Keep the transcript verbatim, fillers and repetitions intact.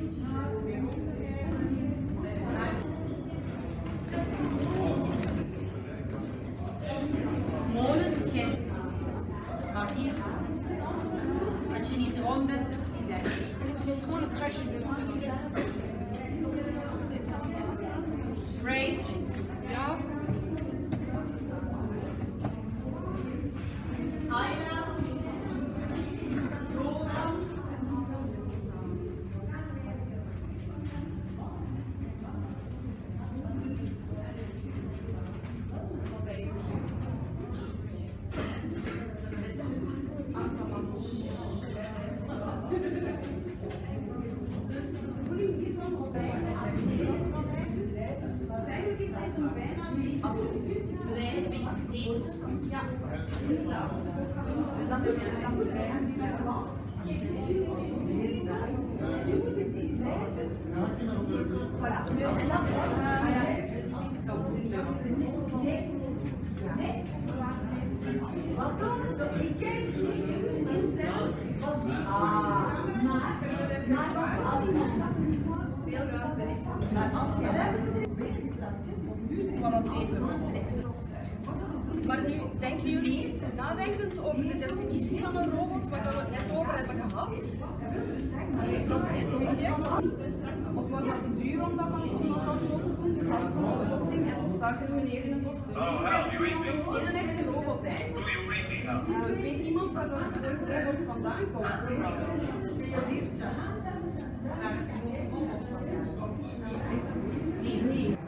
Molenschip. Maar hier, als je niet rond bent, is het niet echt. Je zult gewoon een kruisje doen. Braids. Ja. Highland. Roland. Ja. Dus dan moet je dan moet voilà. En dan wat dan? Ik kijk niet veel mensen. Ah, maar veel ruimte is. Maar als je ruimte bezig laat zitten, van deze maar nu, denken jullie, nadenkend over de definitie van een robot, waar we het net over hebben gehad, is dat dit project, of was dat te duur om dat dan om dat dan zo te doen? Dus dat is een oplossing en ze staat er meneer in een kostuum. Dat is geen echte robot eigenlijk. Uh, weet iemand waar dat de robot vandaan komt? Nee, nee.